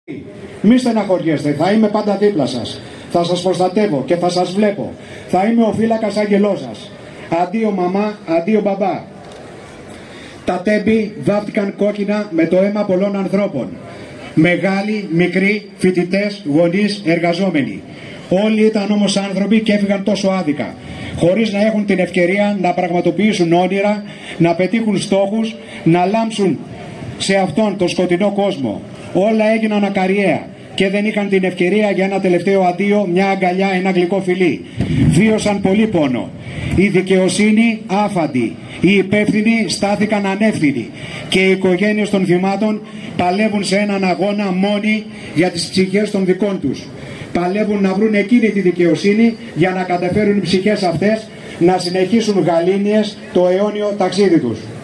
Μη στεναχωριέστε, θα είμαι πάντα δίπλα σας. Θα σας προστατεύω και θα σας βλέπω. Θα είμαι ο φύλακας άγγελός σας. Αντίο μαμά, αντίο μπαμπά. Τα τέμπη βάφτηκαν κόκκινα με το αίμα πολλών ανθρώπων. Μεγάλοι, μικροί, φοιτητές, γονείς, εργαζόμενοι. Όλοι ήταν όμως άνθρωποι και έφυγαν τόσο άδικα, χωρίς να έχουν την ευκαιρία να πραγματοποιήσουν όνειρα, να πετύχουν στόχους, να λάμψουν σε αυτόν τον σκοτεινό κόσμο. Όλα έγιναν ακαριέα και δεν είχαν την ευκαιρία για ένα τελευταίο αντίο, μια αγκαλιά, ένα γλυκό φιλί. Βίωσαν πολύ πόνο. Η δικαιοσύνη άφαντη, οι υπεύθυνοι στάθηκαν ανεύθυνοι και οι οικογένειες των θυμάτων παλεύουν σε έναν αγώνα μόνοι για τις ψυχές των δικών τους. Παλεύουν να βρουν εκείνη τη δικαιοσύνη για να καταφέρουν οι ψυχές αυτές να συνεχίσουν γαλήνιες το αιώνιο ταξίδι τους.